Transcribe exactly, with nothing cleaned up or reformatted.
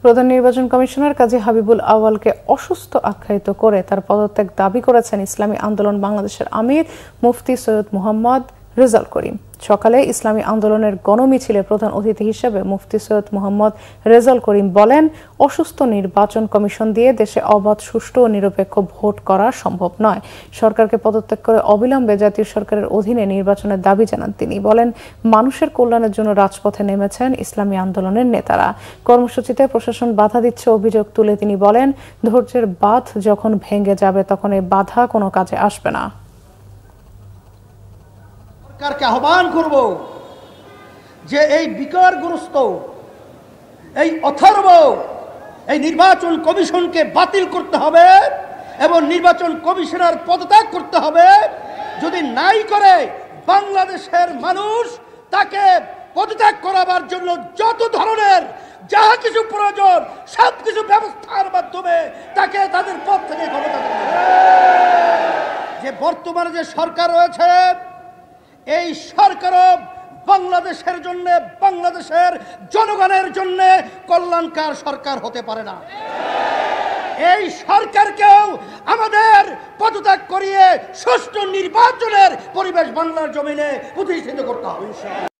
প্রধান নির্বাচন কমিশনার কাজী হাবিবুল আউয়ালকে অসুস্থ আখ্যায়িত করে তার পদত্যাগ দাবি করেছেন ইসলামী আন্দোলন বাংলাদেশের আমির মুফতি সৈয়দ মুহাম্মদ রেজাউল করিম। সকালে ইসলামী আন্দোলনের গণমিছিলে প্রধান অতিথি হিসেবে মুফতি সৈয়দ মুহাম্মদ রেজাউল করিম বলেন, অসুস্থ নির্বাচন কমিশন দিয়ে দেশে অবাধ, সুষ্ঠু ও নিরপেক্ষ ভোট করা সম্ভব নয়। সরকারকে পদত্যাগ করে অবিলম্বে জাতীয় সরকারের অধীনে নির্বাচনের দাবি জানান তিনি। বলেন, মানুষের কল্যাণের জন্য রাজপথে নেমেছেন ইসলামী আন্দোলনের নেতারা। কর্মসূচিতে প্রশাসন বাধা দিচ্ছে অভিযোগ তুলে তিনি বলেন, ধৈর্যের বাঁধ যখন ভেঙে যাবে তখন এই বাধা কোনো কাজে আসবে না। সরকারকে আহ্বান করব যে এই বিকারগ্রস্ত, এই অথর্ব এই নির্বাচন কমিশনকে বাতিল করতে হবে এবং নির্বাচন কমিশনার পদত্যাগ করতে হবে। যদি নাই করে বাংলাদেশের মানুষ তাকে পদত্যাগ করাবার জন্য যত ধরনের যাহা কিছু প্রয়োজন সব কিছু ব্যবস্থার মাধ্যমে তাকে তাদের পদ থেকে ক্ষমতা দেবে। যে বর্তমানে যে সরকার রয়েছে, এই সরকারও বাংলাদেশের জন্য, বাংলাদেশের জনগণের জন্য কল্যাণকর সরকার হতে পারে না। এই সরকারকেও আমাদের পদত্যাগ করিয়ে সুষ্ঠু নির্বাচনের পরিবেশ বাংলার জমিনে প্রতিষ্ঠিত করতে হবে।